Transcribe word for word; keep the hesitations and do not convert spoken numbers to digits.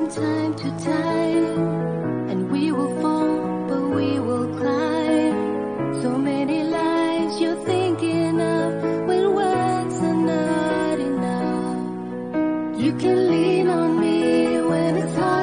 time to time, and we will fall, but we will climb. So many lives you're thinking of when words are not enough. You can lean on me when it's hard.